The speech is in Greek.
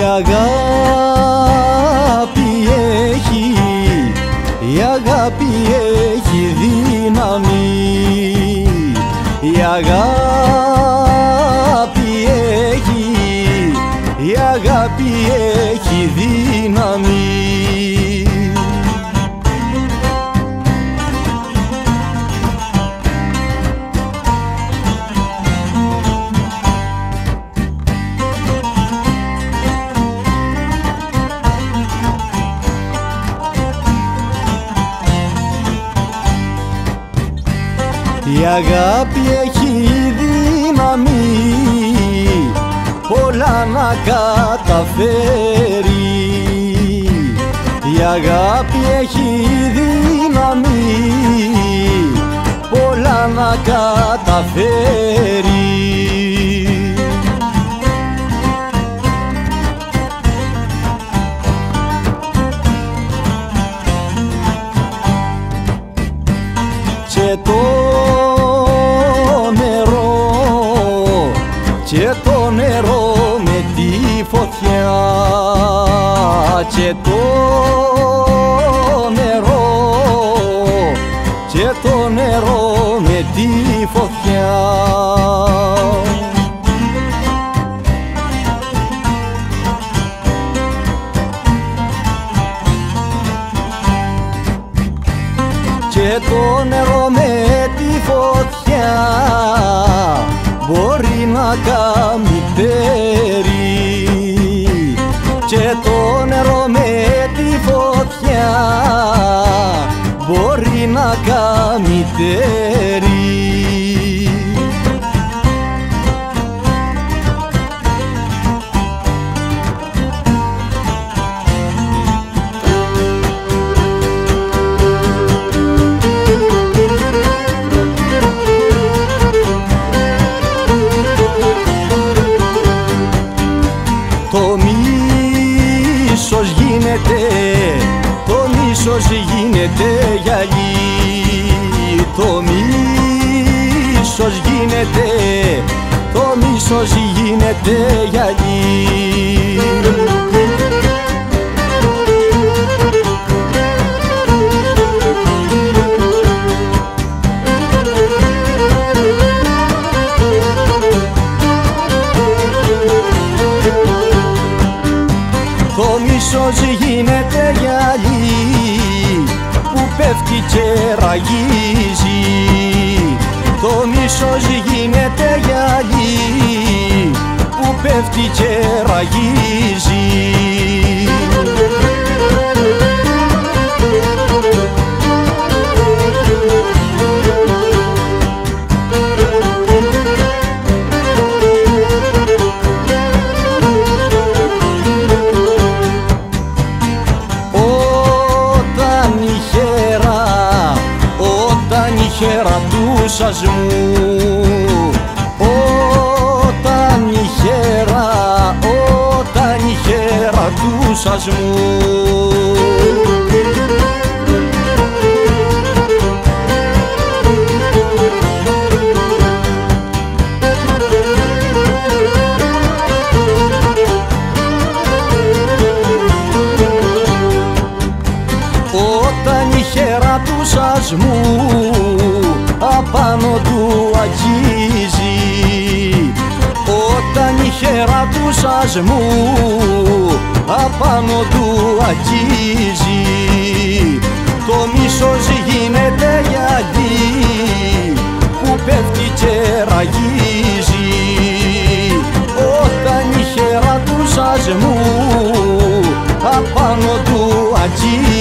η αγάπη έχει δύναμη, η αγάπη έχει δύναμη. Η αγάπη έχει δύναμη πολλά να καταφέρει, η αγάπη έχει δύναμη πολλά να καταφέρει. Και το νερό με τη φωτιά, και το νερό με τη φωτιά. Και το νερό με τη φωτιά μπορεί να κάνει τέρι, και το νερό με τη φωτιά μπορεί να κάνει τέρι. Το μίσος γίνεται γυαλί, το μίσος γίνεται γυαλί. Το μίσος γίνεται γυαλί που πέφτει και ραγίζει, το μίσος γίνεται γυαλί που πέφτει και ραγίζει. Χέρα του σασμού, όταν η χέρα του σασμού. Όταν η χέρα του σασμού απάνω του αγγίζει, όταν η χέρα του σασμού απάνω του αγγίζει, το μίσος γίνεται γυαλί που πέφτει και ραγίζει, όταν η χέρα του σασμού απάνω του αγγίζει.